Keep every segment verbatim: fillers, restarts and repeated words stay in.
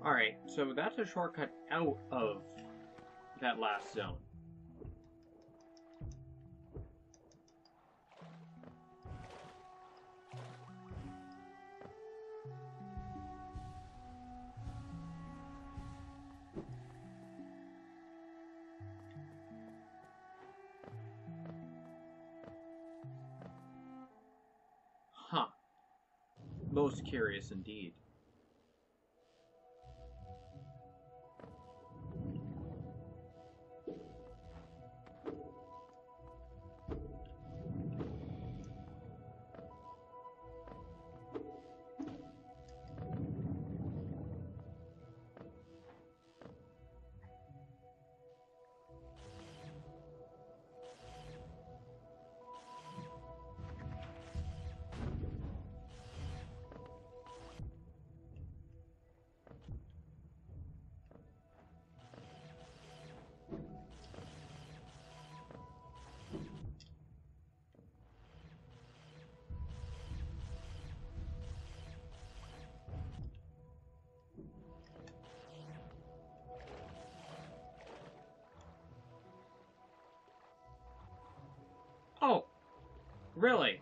Alright, so that's a shortcut out of that last zone. Huh. Most curious indeed. Oh, really?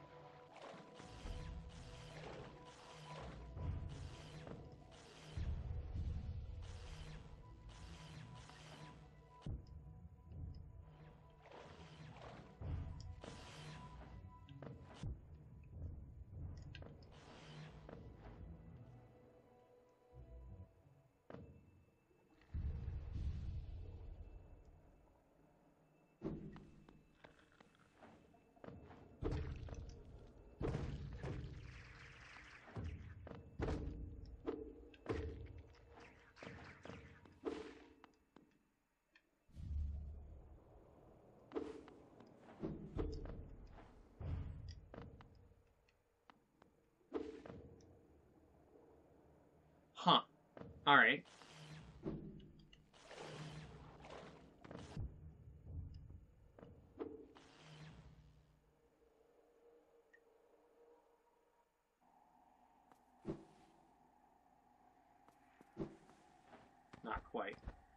Huh. Alright. Not quite.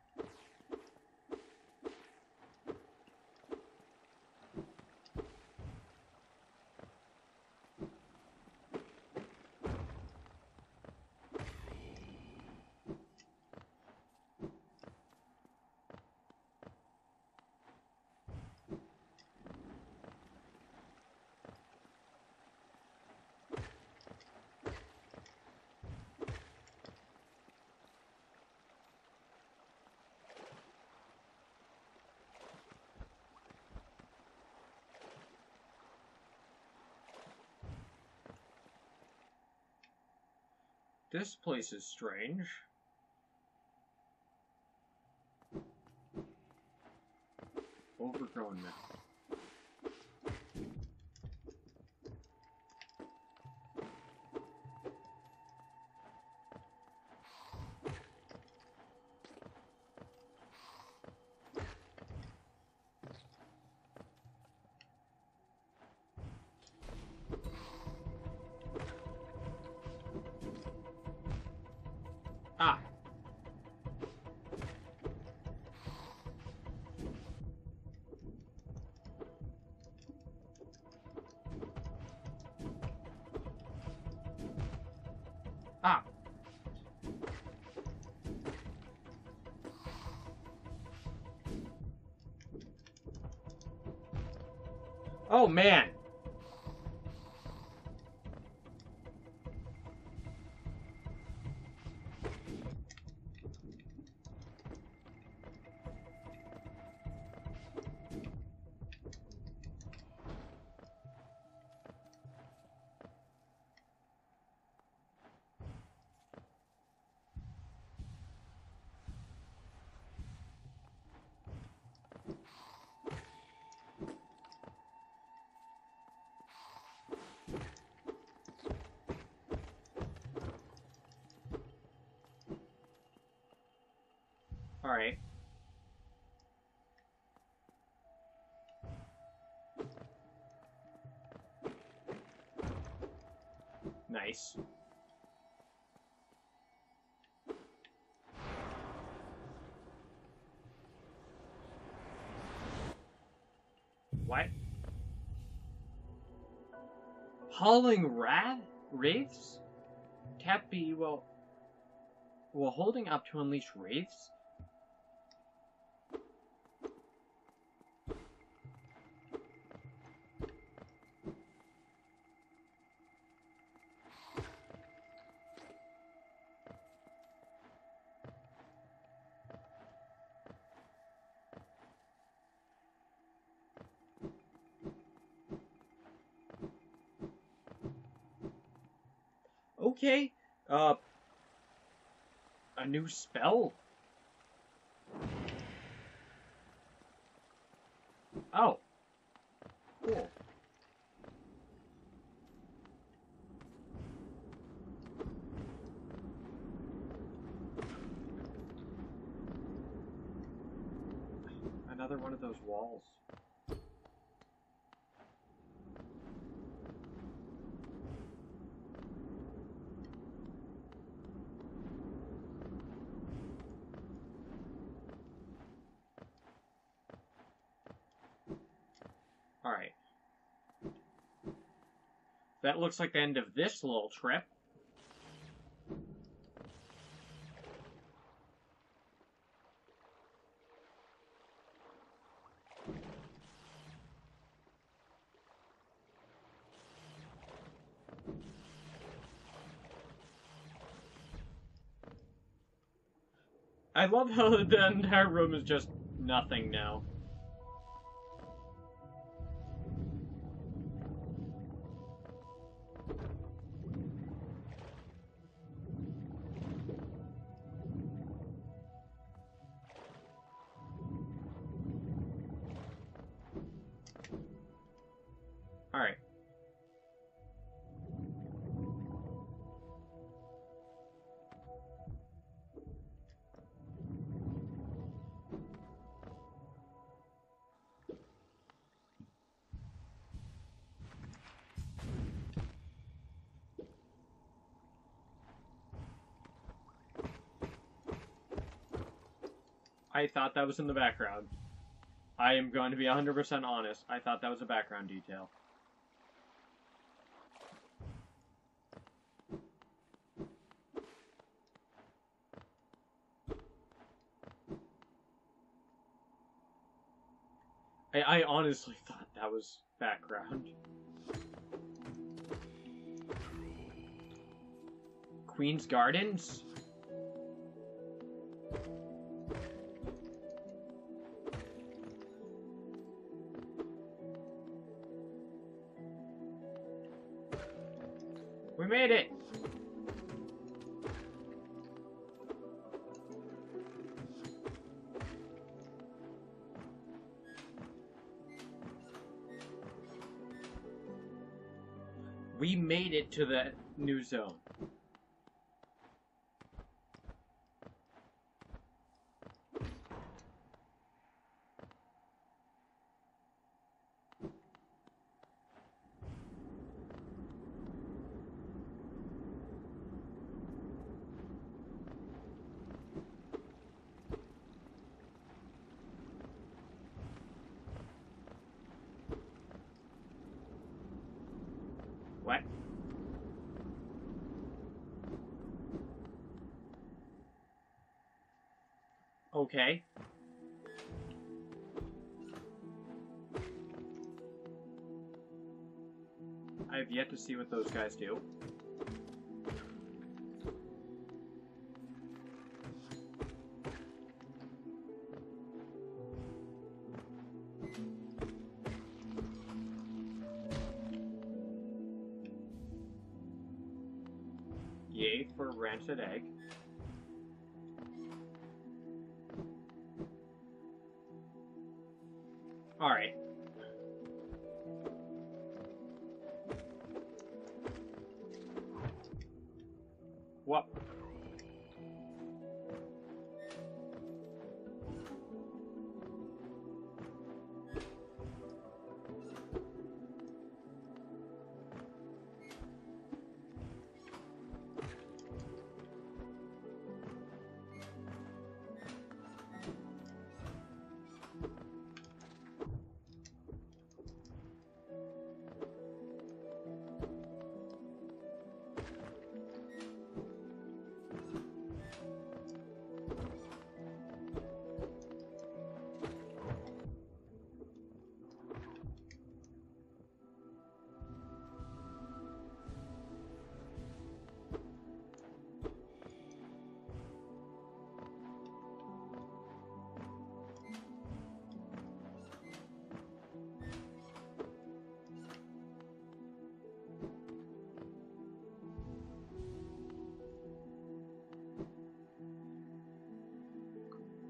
This place is strange. Overgrown now. Ah. Ah. Oh, man. All right. Nice. Hauling rat wraiths? Tap B while while holding up to unleash wraiths? Okay, uh, a new spell? Oh, cool. Another one of those walls. Alright. That looks like the end of this little trip. I love how the entire room is just nothing now. Alright. I thought that was in the background. I am going to be one hundred percent honest. I thought that was a background detail. I, I honestly thought that was background. Queen's Gardens? We made it! We made it to the new zone. What? Okay. I have yet to see what those guys do. Yay for rancid egg. Alright. What?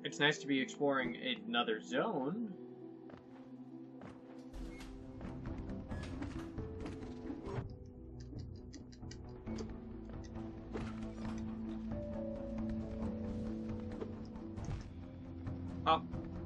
It's nice to be exploring another zone. Oh.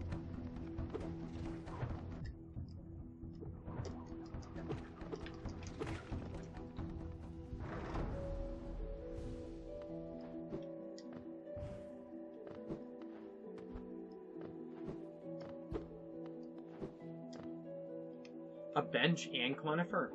A bench and conifer.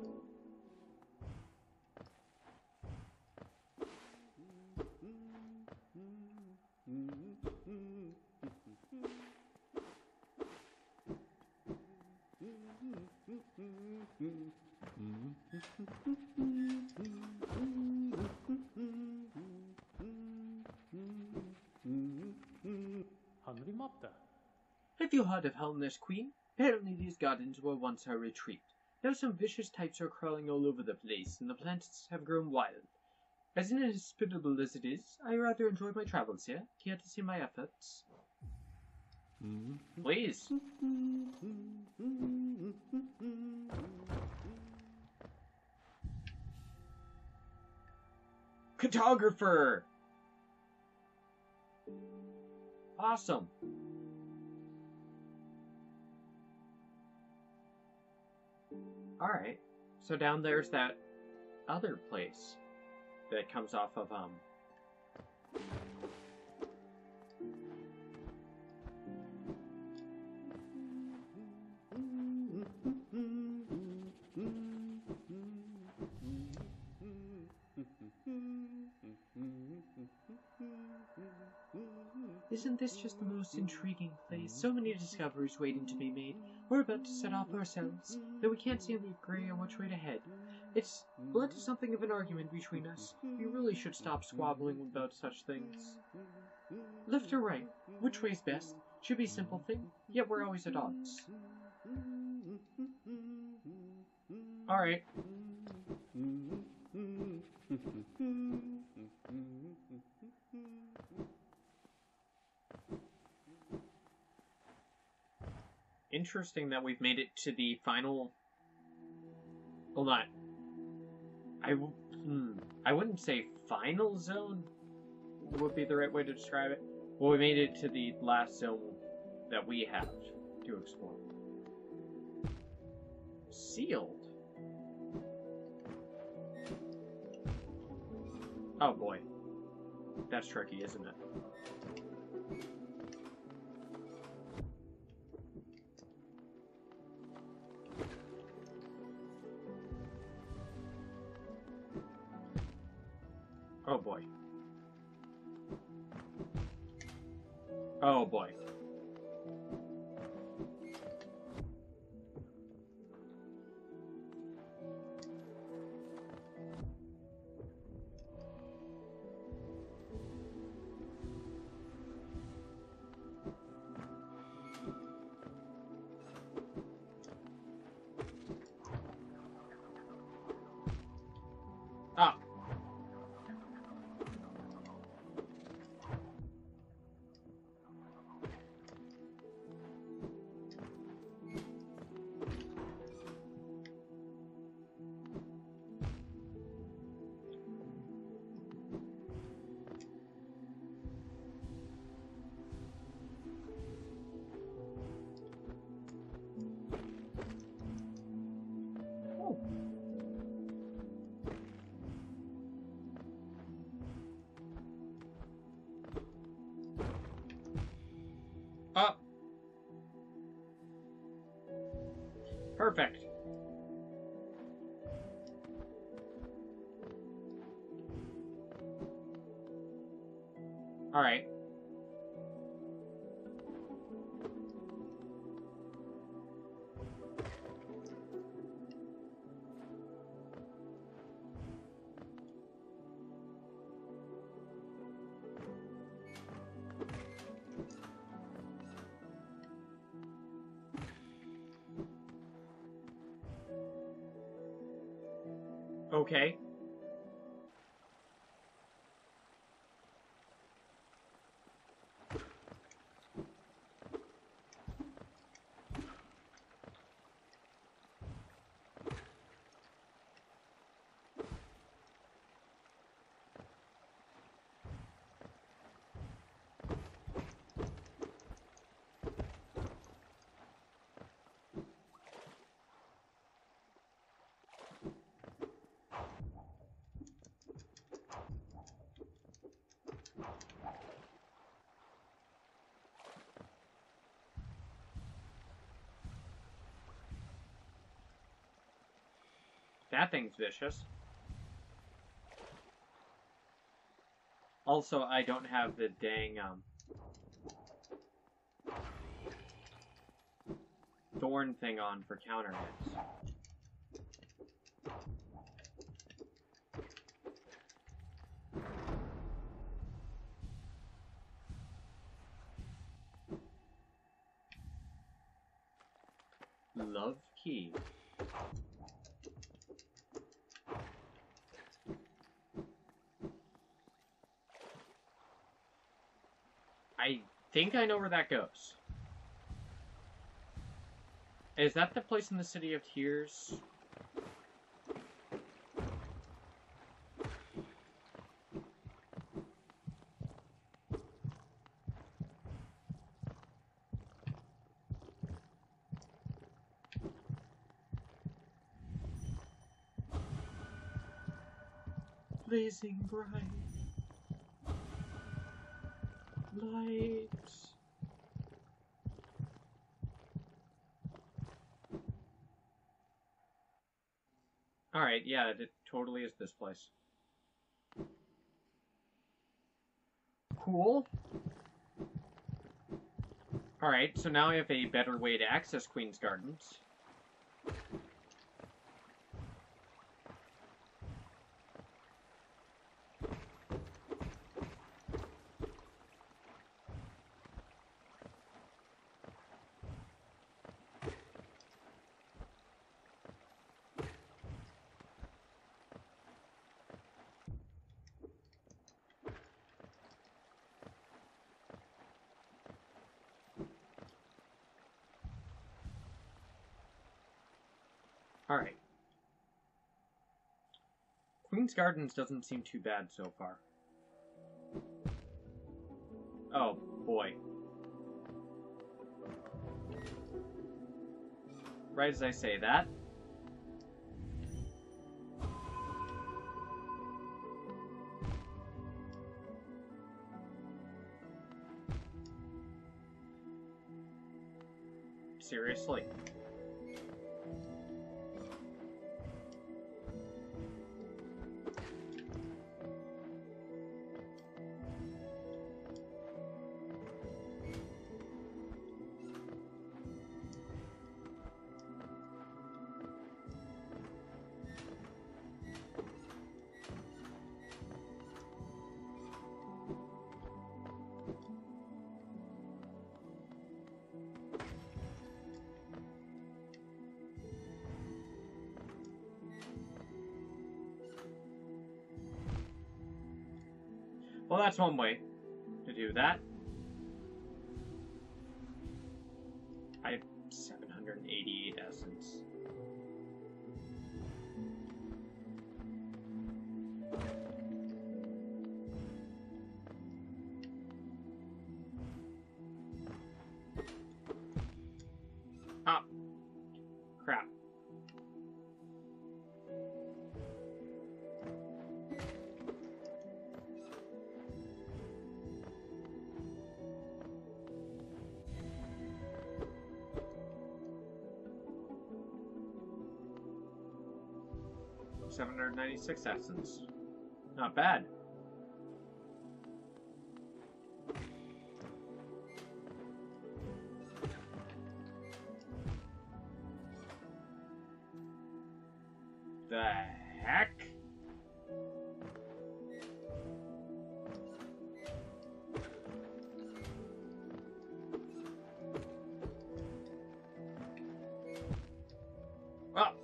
하늘이 맙다. Have you heard of Helmness Queen? Apparently these gardens were once her retreat. Now some vicious types are crawling all over the place, and the plants have grown wild. As inhospitable as it is, I rather enjoy my travels here. Care to see my efforts? Please. Cartographer! Awesome. Alright, so down there's that other place that comes off of, um... Isn't this just the most intriguing place? So many discoveries waiting to be made. We're about to set off ourselves, though we can't seem to agree on which way to head. It's led to something of an argument between us. We really should stop squabbling about such things. Left or right? Which way's best? Should be a simple thing, yet we're always at odds. Alright. Interesting that we've made it to the final... Hold on. I, hmm, I wouldn't say final zone would be the right way to describe it. Well, we made it to the last zone that we have to explore. Sealed? Oh boy. That's tricky, isn't it? Oh boy. Oh boy. Ah. Up. Perfect. All right. Okay. That thing's vicious. Also, I don't have the dang, um... thorn thing on for counter hits. Love key. I think I know where that goes. Is that the place in the City of Tears? Blazing bright lights. Alright, yeah, it totally is this place. Cool. Alright, so now I have a better way to access Queen's Gardens. Alright. Queen's Gardens doesn't seem too bad so far. Oh, boy. Right as I say that. Seriously. Well, that's one way to do that. I have seven hundred eighty-eight essence. Ah. Crap. seven hundred ninety-six essence. Not bad. The heck? Well.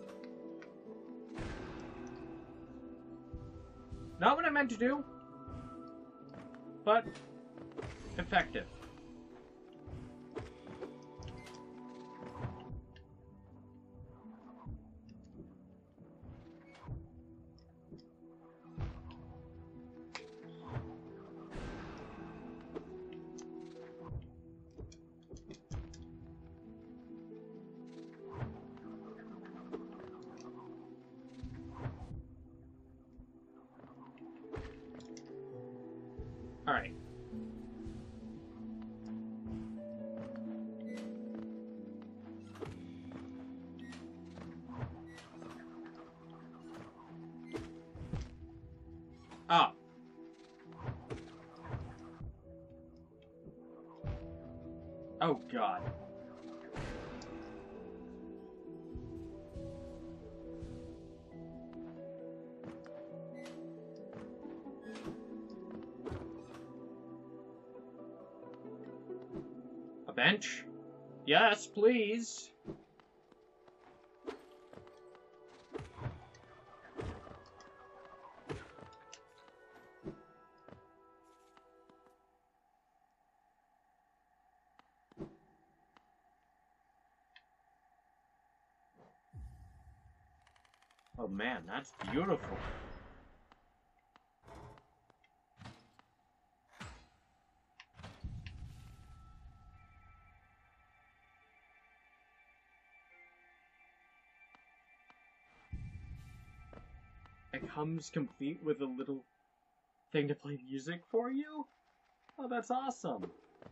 Not what I meant to do, but effective. Alright. Oh. Oh, God. A bench? Yes, please. Oh man, that's beautiful. It comes complete with a little thing to play music for you? Oh, that's awesome.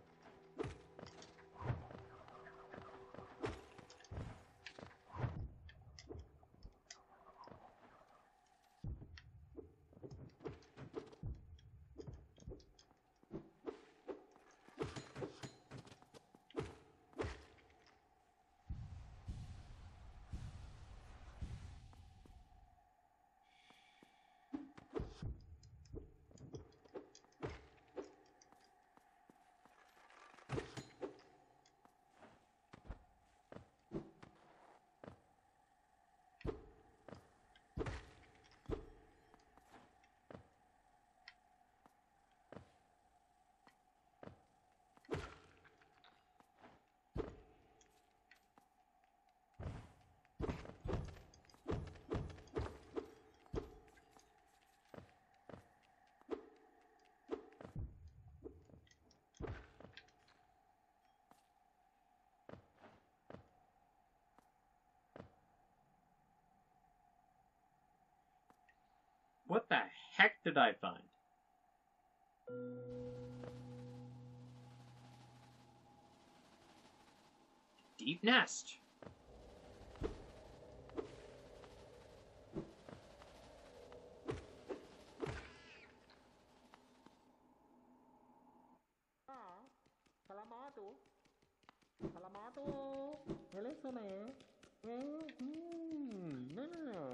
What the heck did I find? Deep nest. Salamatu. Salamatu. Listener. Hmm. No, no, no.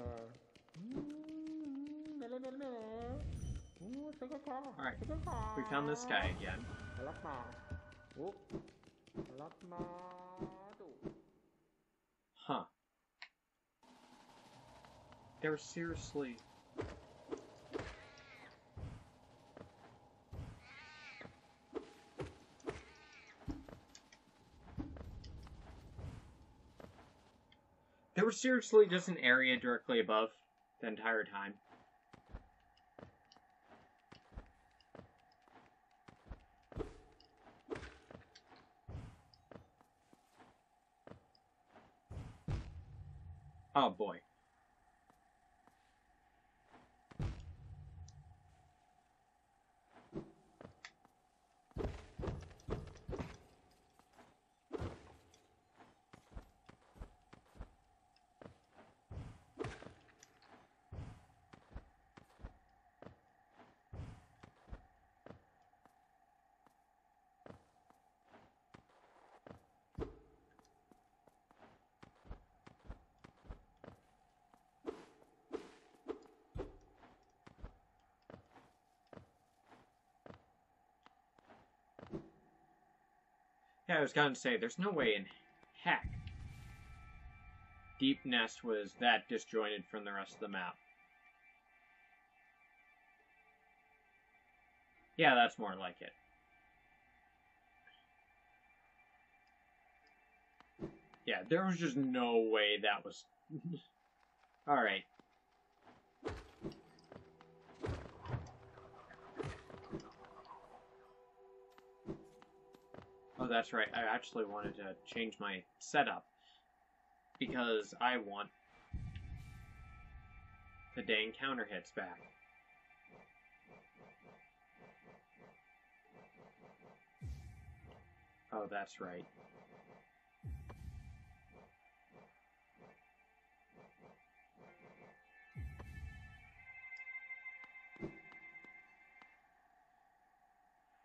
Hmm. No, no, no, no. Alright, we found this guy again. Huh. They're seriously... There was seriously just an area directly above the entire time. Oh boy. Yeah, I was going to say, there's no way in heck Deep Nest was that disjointed from the rest of the map. Yeah, that's more like it. Yeah, there was just no way that was... Alright. Oh, that's right. I actually wanted to change my setup. Because I want the dang counter hits back. Oh, that's right.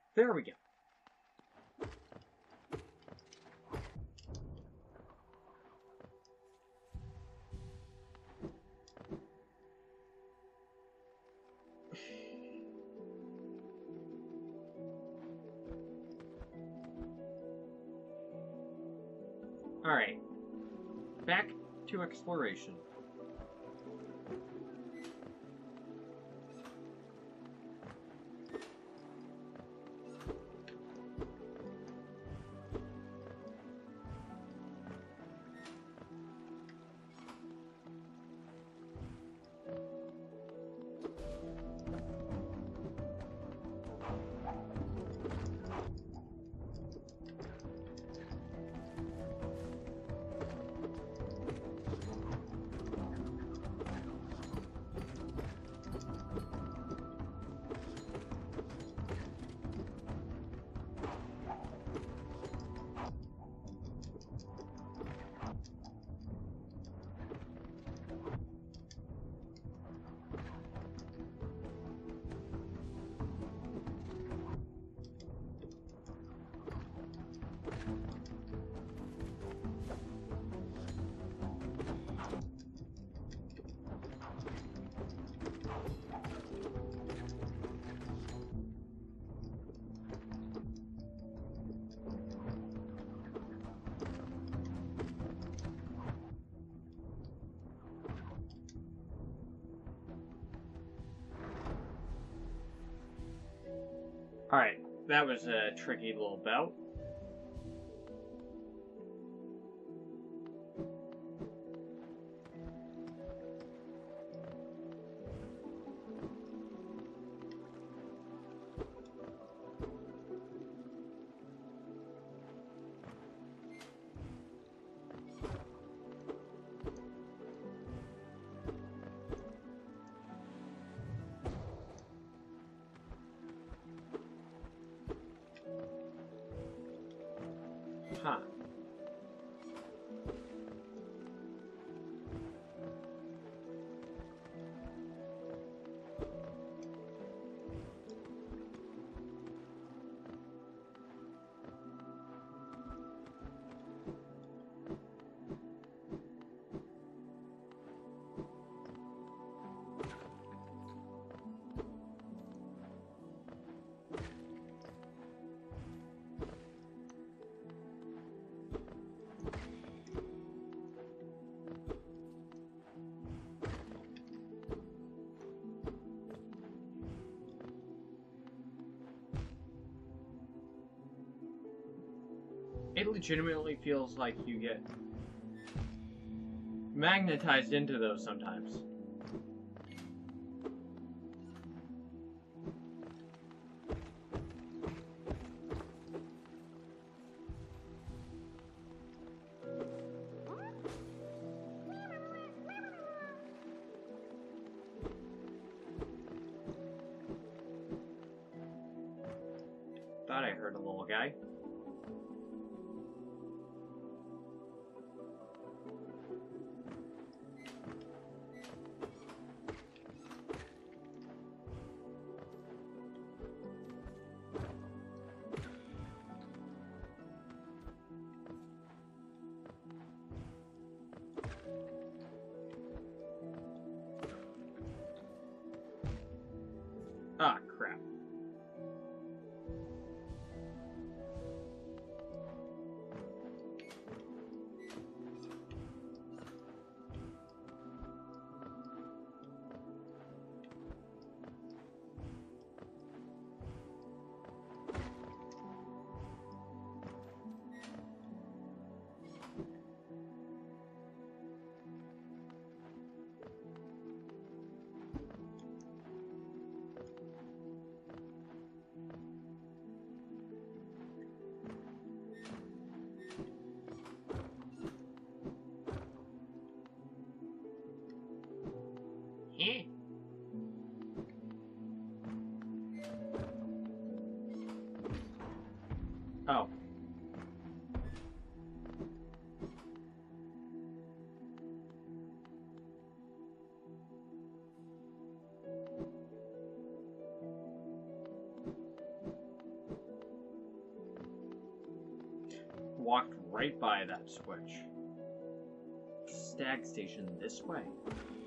There we go. Alright. Back to exploration. Alright, that was a tricky little bout. Huh. It legitimately feels like you get magnetized into those sometimes. Thought I heard a little guy. Ah, crap. Eh? Oh. walked right by that switch. Stag station this way.